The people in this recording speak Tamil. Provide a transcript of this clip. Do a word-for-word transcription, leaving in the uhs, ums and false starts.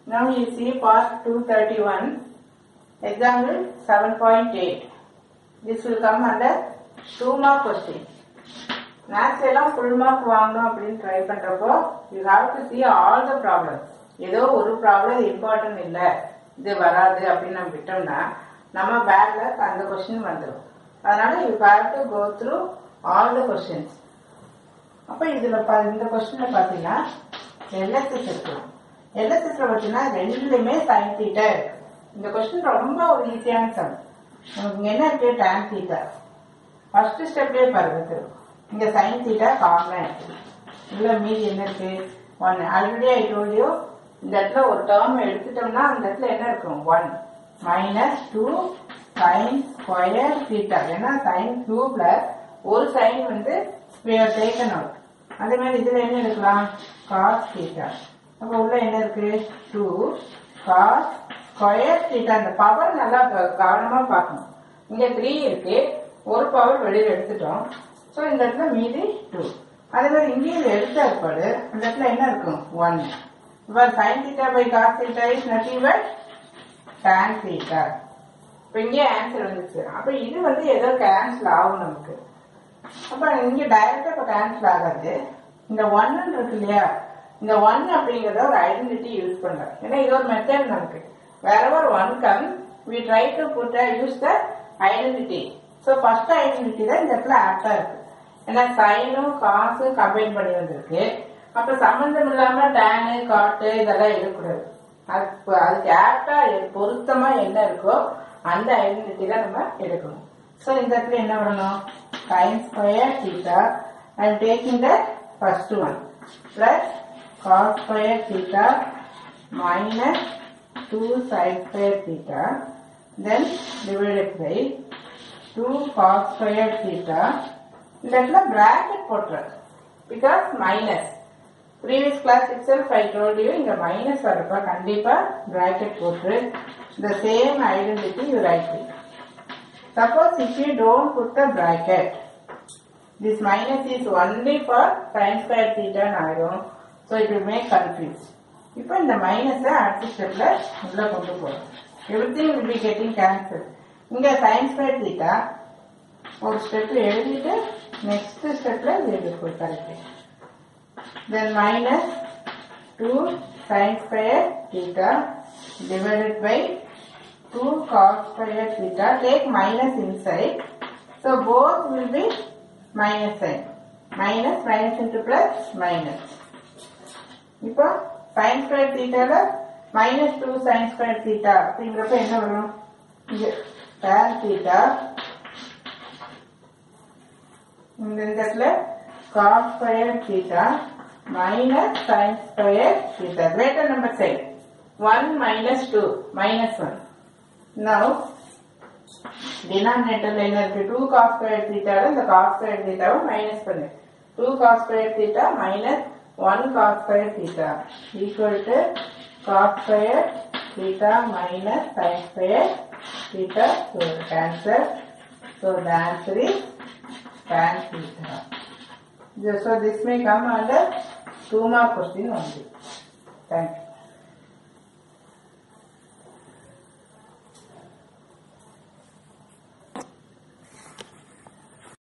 Now you see part two thirty-one, example seven point eight. This will come under two mark question. Maths எல்லாம் full mark வாங்கணும் அப்படின்னு ட்ரை பண்றப்போ you have to see all the problems. ஏதோ ஒரு ப்ராப்ளம் இம்பார்ட்டன்ட் இல்லை, இது வராது அப்படின்னு நம்ம விட்டோம்னா நம்ம பேக்ல அந்த கொஸ்டின் வந்துடும். அதனால you have to go through all the questions. அப்ப இதுல இந்த கொஸ்டின்ல பாத்தீங்கன்னா எல்எஸ்எஸ் இருக்கு. எல்எஸ்எஸ்ல பார்த்தீங்கன்னா ரெண்டுலயுமே சைன் தீட்டா இருக்கு. இந்த கொஸ்டின் ரொம்ப ஒரு ஈஸியான சம். உங்களுக்கு என்ன இருக்கு? Tan theta. ஃபர்ஸ்ட் ஸ்டெப்லயே பாருங்க, இங்க சைன் தீட்டா காமனா இருக்கு. இதுல மீதி என்ன இருக்கு? One. Already I told you, இந்த இடத்துல ஒரு டேர்ம் எடுத்துட்டோம்னா அந்த இடத்துல என்ன இருக்கும்? One minus two sine square theta. ஏன்னா சைன் கியூப்ல ஒரு சைன் வந்து டேக்கன் அவுட். அதே மாதிரி இதுல என்ன எடுக்கலாம்? Cos theta. அப்ப உள்ள என்ன இருக்கு? Two cos square theta. அந்த பவர் நல்லா கவனமா பார்க்கணும். இங்க த்ரீ இருக்கு, ஒரு பவர் வெளியில எடுத்துட்டோம். சோ இந்த இடத்துல மீதி டூ. அதே மாதிரி இங்கேயும் எடுத்த ஏற்பாடு இந்த இடத்துல என்ன இருக்கும்? ஒன். இப்ப sine theta by cos theta is nothing but tan theta. இப்ப இங்கே ஆன்சர் வந்துச்சு. அப்ப இது வந்து ஏதோ கேன்சல் ஆகும் நமக்கு. அப்ப இங்க டைரக்டா இப்ப கேன்சல் ஆகாது. இந்த ஒன் இருக்கு இல்லையா, இந்த ஒன் அப்படிங்கறத ஒரு ஐடென்டிட்டி யூஸ் பண்றோம். ஏன்னா இது ஒரு மெத்தட் நமக்கு. wherever one comes we try to put a use the identity. so first identity தான் இந்த இடத்துல ஆப்டா இருக்கு. ஏன்னா சைனும் காசும் கம்பைன் பண்ணி வந்திருக்கு. அப்ப சம்பந்தம் இல்லாம டேனு காட்டு இதெல்லாம் எடுக்கக்கூடாது. அதுக்கு அதுக்கு ஆப்டா பொருத்தமா என்ன இருக்கோ அந்த ஐடென்டிட்டி தான் நம்ம எடுக்கணும். சோ இந்த இடத்துல என்ன பண்ணணும்? Sine square theta I am taking the first one plus cos square theta minus two sin square theta, then divided by two cos square theta. இந்த இடத்துல bracket போட்டுற because minus. previous class itself I told you இங்க minus வரப்ப கண்டிப்பா bracket போட்டு the same identity you write it. Suppose if you don't put the bracket, this minus is only for sin square theta ஆயிரும். So it will make confused. இப்போ இந்த மைனஸ் அடுத்த ஸ்டெப்ல உள்ள கொண்டு போறோம். Everything will be getting cancelled. இங்க sin square theta ஒரு ஸ்டெப்ல எழுதிட்டு நெக்ஸ்ட் ஸ்டெப்ல எழுதி கொடுத்தாரு. Then minus two sin square theta divided by two cos square theta. Take minus inside. So both will be minus sign. Minus minus into plus minus. இப்போ sin square theta ல minus two sin square theta அப்படிங்கிறப்ப என்ன வரும்? இங்க tan theta இந்த இடத்துல cos square theta minus sin square theta. greater number side. one minus two minus one. Now denominator ல என்ன இருக்கு? two cos square theta ல இந்த cos square theta வை மைனஸ் பண்ணு. two cos square theta minus one cos square theta equal to cos square theta minus sin square theta. So answer. So the answer is tan theta. So this may come under two mark question only. Thank you.